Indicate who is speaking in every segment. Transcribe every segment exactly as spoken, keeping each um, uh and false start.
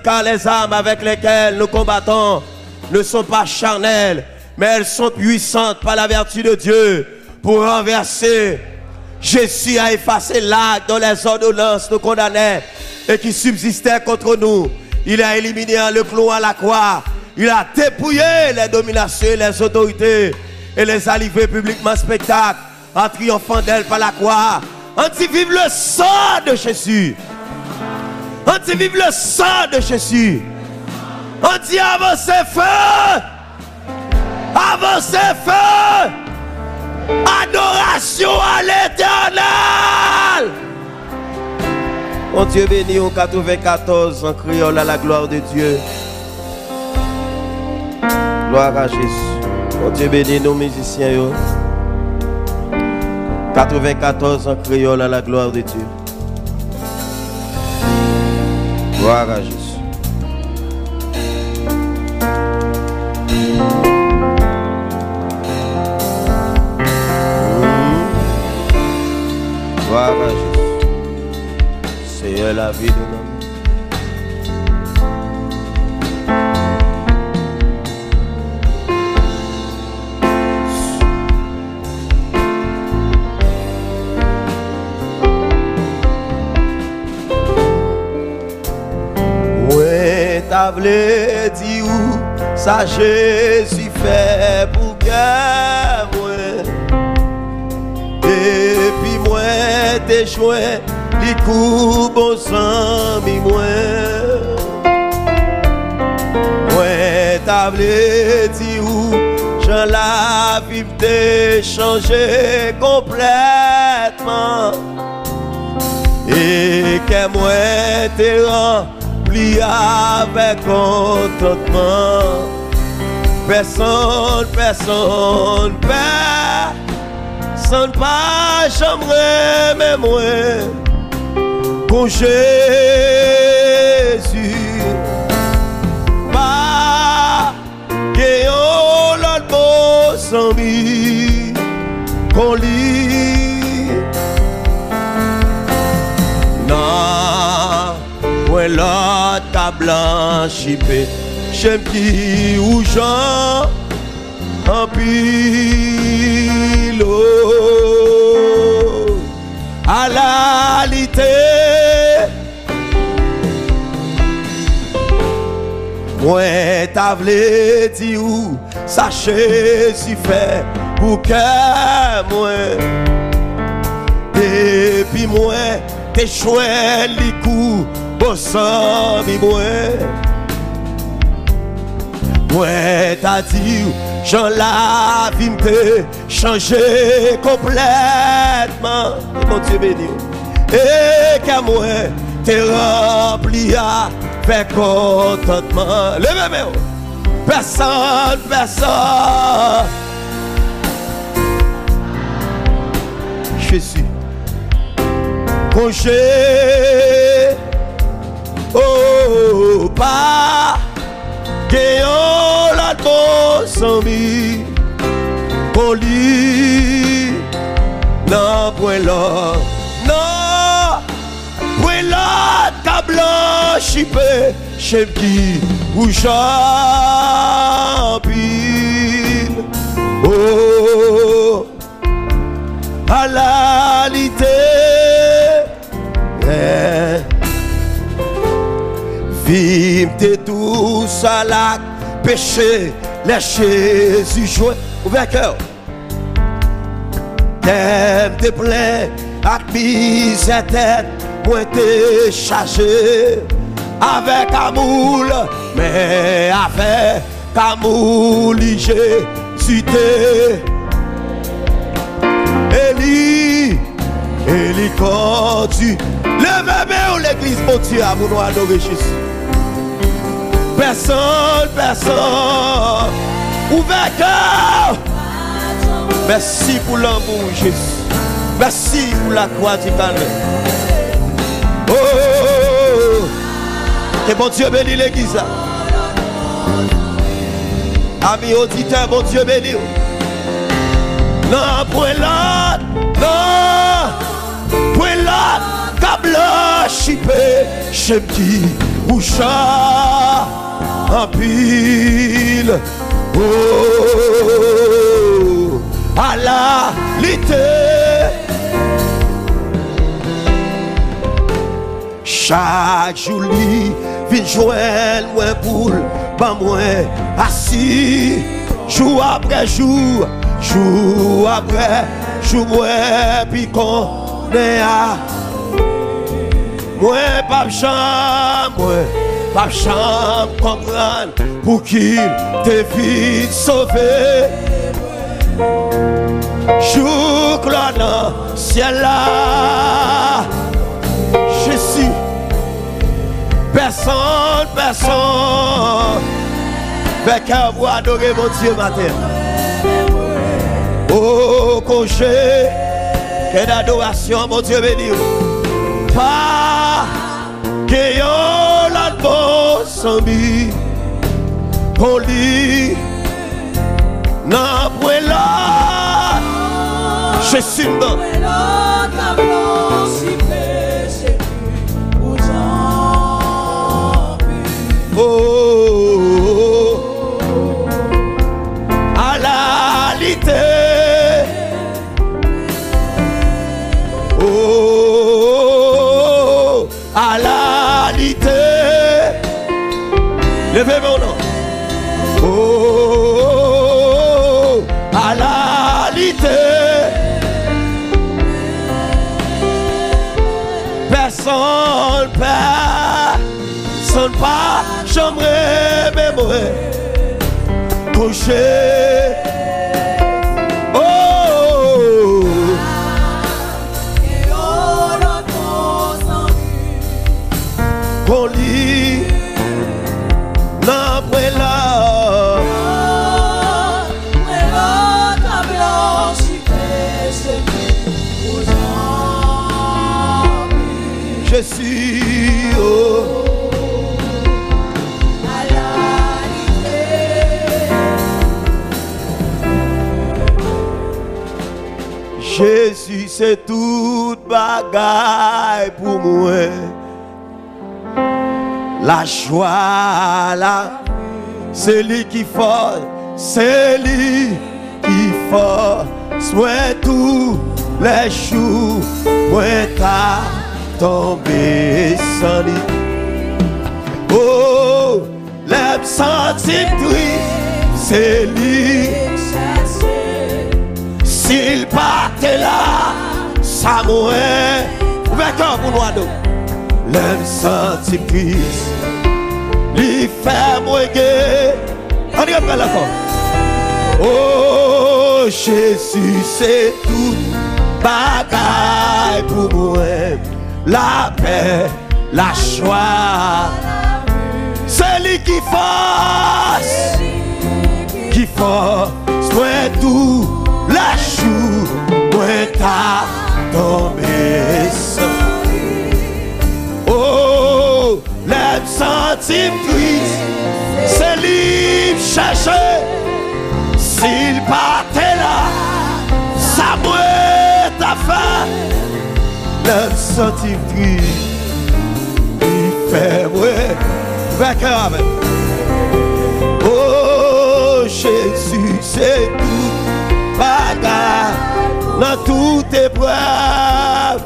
Speaker 1: car les armes avec lesquelles nous combattons ne sont pas charnelles, mais elles sont puissantes par la vertu de Dieu pour renverser. Jésus a effacé l'acte dont les ordonnances nous condamnaient et qui subsistait contre nous. Il a éliminé le clou à la croix. Il a dépouillé les dominations et les autorités et les a livrés publiquement spectacle en triomphant d'elles par la croix. On dit vive le sang de Jésus. On dit vive le sang de Jésus. On dit avancez feu. Avancez feu. Adoration à l'Éternel. Mon Dieu béni au quatre-vingt-quatorze en créole à la gloire de Dieu. Gloire à Jésus. Mon Dieu béni nos musiciens. Yo. quatre-vingt-quatorze en créole à la gloire de Dieu. Gloire à Jésus. Gloire à Jésus. C'est la vie de l'homme. Ouais, t'as voulu dire où ça Jésus fait pour que moi. Et puis moi t'es joué les coups bon zanmi moi. Moi t'as voulu dire où Jean la vie t'ai changé complètement. Et que moi t'es rempli avec contentement. Personne, personne, personne pas j'aimerais mais moi pour Jésus pas que on l'autre beau zanmi qu'on lit non ouais l'autre ta blanchi j'aime qui ou Jean en pile à la lité. Moi t'as voulu dire où sachez si fait pour que moi et puis moi t'es chouette les coups bon sang mi moi. Moi t'as dit Jean la vie me changé complètement. Et mon Dieu béni. Et que moi t'es rempli avec contentement. Levez-moi. Personne, personne. Jésus. Congé. Oh, pas. Géant la beau zanmi qu'on lit non point là non point là ta blanche chez qui ou j'empile oh à la lité eh. Vive t'es tous à la péché, les Jésus joué, ouvert cœur. T'aimes tes plein, avec misère tête, moi t'es chargé. Avec amour, mais avec amour, Jésus t'es. Élie, Élie conduit. Levez-moi l'église, mon Dieu, à vous nous adorer Jésus. Personne, personne. Ouvert cœur. Merci pour l'amour, Jésus. Merci pour la croix du calme. Oh, que bon Dieu bénisse l'église. Amis auditeurs, bon Dieu bénisse. Non, point là. Non, point là. Câble chipé, j'aime qui. Boucha en pile. Oh, à la lité. Chaque jour, vin joindre moi boule, pas moi assis, jour après jour, jour après jour, moi puis konnen a. Moi pas chambre, moi pas chambre comprendre pour qu'il te vite sauvé. Jour cloche dans ciel là, je suis personne, personne. Avec un vous adorer mon Dieu matin. Oh, congé, quelle adoration, mon Dieu béni. Pas que yon la bon sambi, qu'on lit, n'a point là. Je suis dans. Oh, à la lité. Oh, à la lité. Levez mon nom. Oh, à la lité. Personne personne pas. J'aimerais m'aimer, coucher. Oh, qu'on lit, n'après là. Je suis oh. Jésus, c'est toute bagaille pour moi. La joie, là, c'est lui qui fait, c'est lui qui fait. Soit tous les jours, moi t'as tombé sans lui. Oh, les sentiments tristes, c'est lui. S'il partait là, ça mourait. Ouvert cœur pour nous ados. L'aime senti triste, lui fait mourir. On y après l'accord. Oh Jésus, c'est tout bagaille pour moi. La paix, la joie. C'est lui qui force, qui force, soit tout. La chou, moi t'as tombé sans. Oh, les sentiments tristes, c'est lui chercher. S'il partait là, ça mourait ta fin. Les sentiments tristes, il fait mourir. Vainqueur avec. Oh, Jésus, c'est tout. Bagarre dans toute épreuve.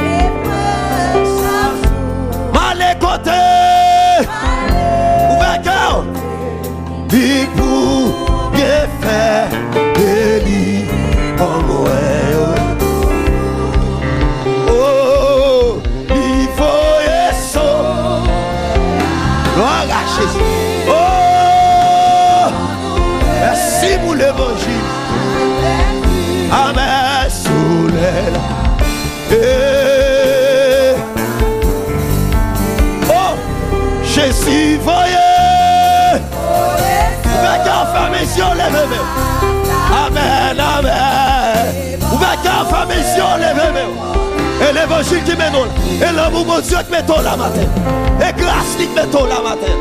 Speaker 1: Mal écouté. Ouvert cœur. Dit pour bien faire. Béni en moi. Oh, il faut y sauver. Gloire à Jésus. Oh, merci pour l'évangile. Amen, sous l'aile. Oh, Jésus, voyez. Ouvert cœur, ferme les yeux, levez-vous. Amen, amen. Ouvert cœur, ferme les yeux, levez-vous. Et l'évangile qui mène là. Et l'amour de Dieu qui met la matin. Et grâce qui met la matin.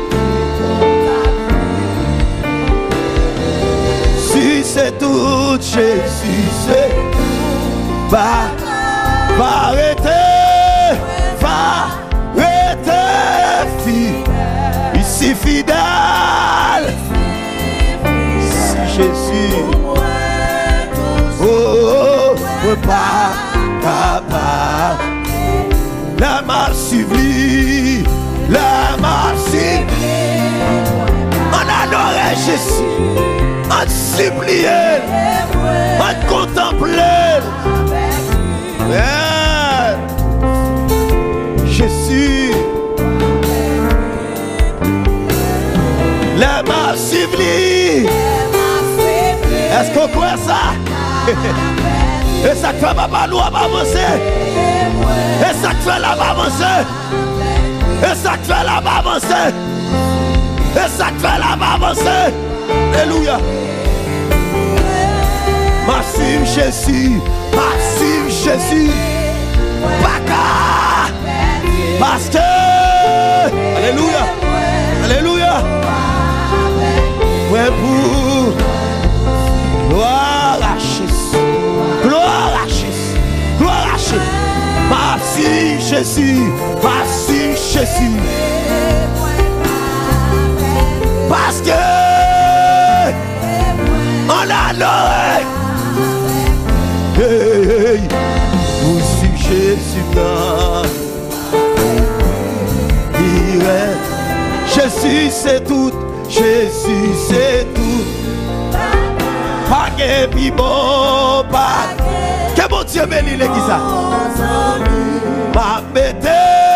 Speaker 1: Si c'est tout, Jésus, c'est va, va arrêter, va arrêter, fille. li fidèle. Si Jésus, oh, oh, oh, pas capable. La marche suivie, la marche suivie. On adorait Jésus, on suppliait, on contemplait. Yeah. Jésus, la marche suivie. Est-ce qu'on croit ça? Et ça fait papa nous avancer. Et ça fait là avancer. Et ça fait là avancer. Et ça fait là avancer. Alléluia. Massive Jésus. Massive Jésus. Paka. Parce que. Alléluia. Alléluia. Ouais pour. Gloire à Jésus. Gloire à Jésus. Gloire à Jésus. Merci Jésus. Merci Jésus. Parce que on a l'oreille. Hey, hey. Vous suis Jésus là. Jésus c'est tout. Jésus c'est tout. Pas que puis bon, pas que bon Dieu bénisse l'église. Ma bête,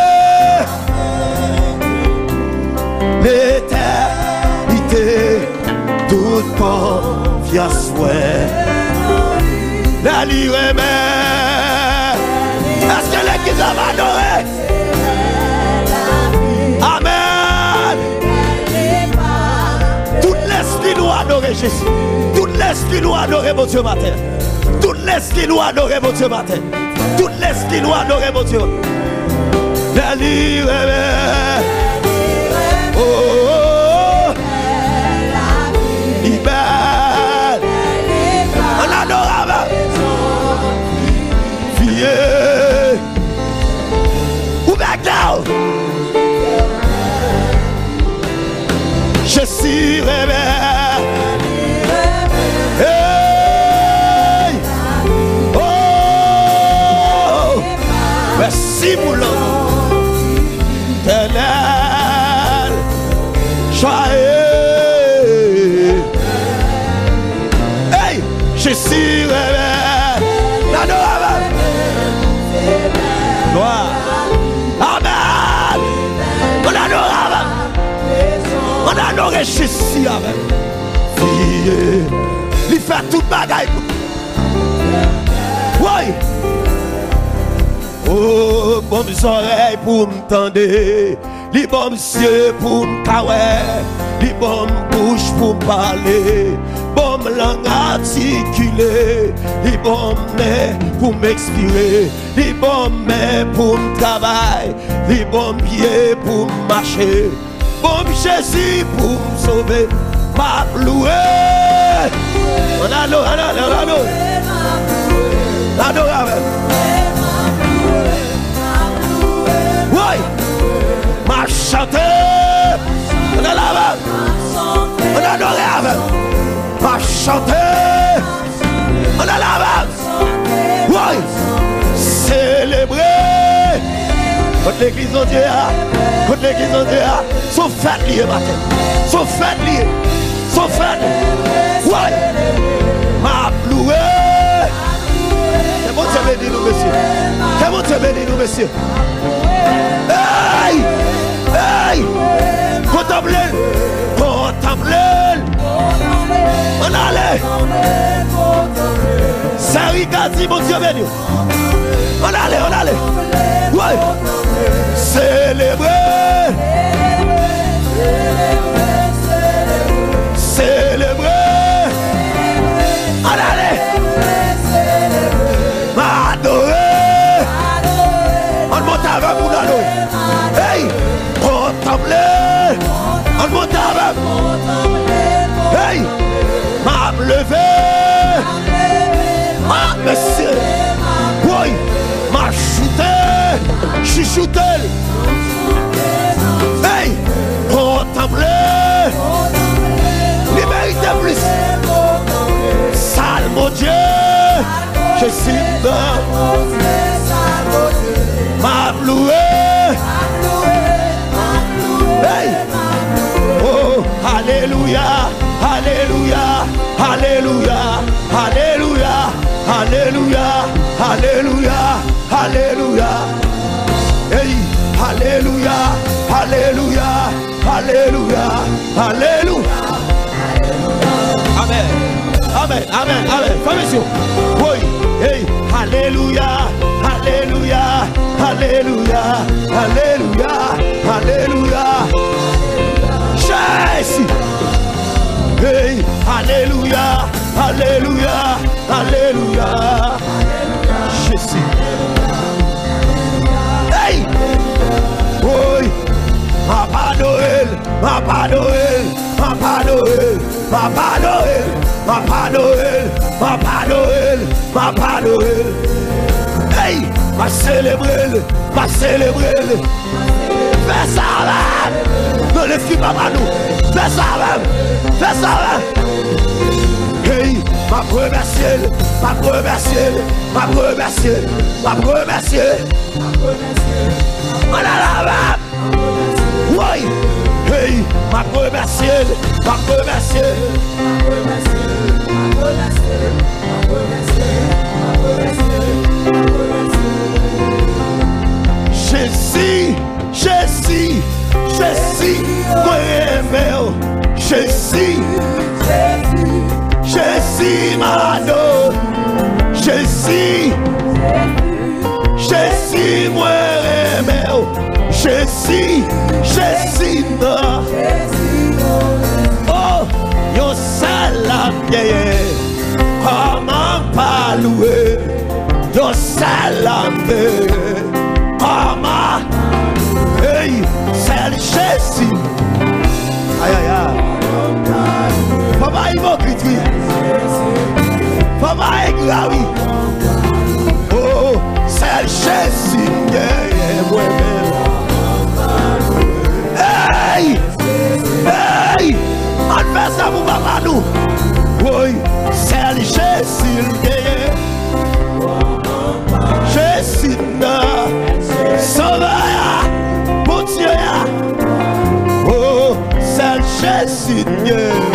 Speaker 1: l'éternité, toute confiance, ouais. La lire est-ce que l'église va adorer? Amen. Tout l'esprit doit adorer Jésus. Tout l'esprit doit adorer mon Dieu matin. Tout l'esprit doit adorer mon Dieu matin. Tout l'esprit doit adorer mon Dieu. La lire oh, oh, oh. Libère. On adore vieux. Ou back down. Je suis rebelle. Hey. Oh. Merci pour l'homme. Éternel. Joyeux. Hey. Je suis rebelle. L'adore. Gloire. Amen. On adore. On adore Jésus avec. Il fait tout bagaille. Oui. Oh, bon oreilles pour m'entendre. Les bons yeux pour m'caouer. Les bonnes bouches pour parler. Bon langue articulée. Les bons mains pour m'expirer. Les bons mains pour m'travailler. Les bons pieds pour marcher. Bon Jésus pour me sauver. Ma loué. On adore, on adore, on adore. Adore. Oui. Ma chanter. On adore. On adore. Ma chanter. On adore. Oui. Célébrer. Contre l'église en Dieu. Contre l'église en Dieu. Sont fêtes liées matin. Sont fêtes liées. Sont fêtes. Ouais. Ma loué. C'est bon Dieu béni nous messieurs. C'est bon Dieu béni nous messieurs. Hey. Hey. Contemplez. Contemplez. On allait. Sarikati mon Dieu béni. On allait, on allait. Ouais. Célébrer. Célébrer. Allez. M'adorer. On monte avec pour l'adorer. Hey. Contempler. On monte avec. Hey. M'a lever. Ah, monsieur. Oui. M'a chuté. Chuchoté. Hey. Contempler. Jésus, m'a loué. Hey. Oh, alléluia, alléluia, alléluia, alléluia, alléluia, alléluia, alléluia. Hey, alléluia, alléluia, alléluia, alléluia. Amen, amen, amen, amen. Famille, oui, hey, alléluia, alléluia, alléluia, alléluia, alléluia. Jésus, hey, alléluia, alléluia, alléluia. Jésus, hey, oui, ma pas Noël, ma pas Noël, ma pas Noël, ma pas Noël, ma pas Noël, ma pas Noël, ma pas Noël. Hey, ma célébrer, ma célébrer. Fais ça même. Ne les fuis pas par nous. Fais ça même. Fais ça même. Hey, ma remercier, ma remercier, ma remercier, ma remercier. On a la même. Oui. Hey, ma remercier, ma remercier. Jésus, Jésus, Jésus, moi aimé, Jésus, Jésus, m'adore, Jésus, Jésus, moi aimé, Jésus, Jésus, non. Oh, yo salam yeye, comment pas louer, yo salam yeye. Maman, hey, c'est Jésus. Aïe aïe aïe. Papa hypocrite. Papa égravi. Oh, c'est Jésus. Yeah, yeah, ouais, hey, hey, on fait ça pour papa nous. Oui, c'est Jésus. Yeah. Jésus. Sauveur, bon Dieu, oh, c'est Jésus.